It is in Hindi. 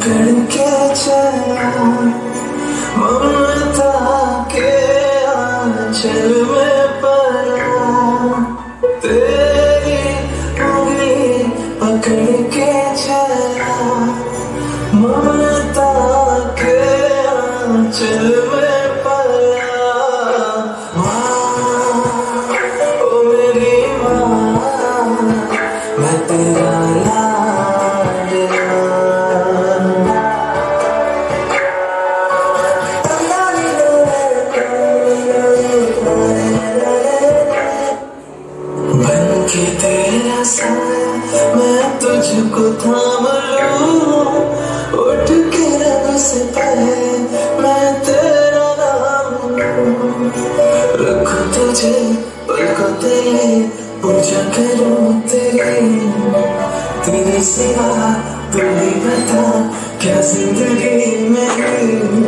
पकड़ के चला ममता के आंचल में पड़ा, तेरी उंगली पकड़ के चला ममता के आंचल में पड़ा। माँ, ओ मेरी माँ, मैं तेरा बनके तेरा साया मैं तुझको थाम लूं, उठ के रब से पहले मैं तेरा नाम लूं। रखूं तुझे पलकों तेरे, पूजा करूं तेरी, तेरे सिवा तू ही बता क्या जिंदगी मेरी।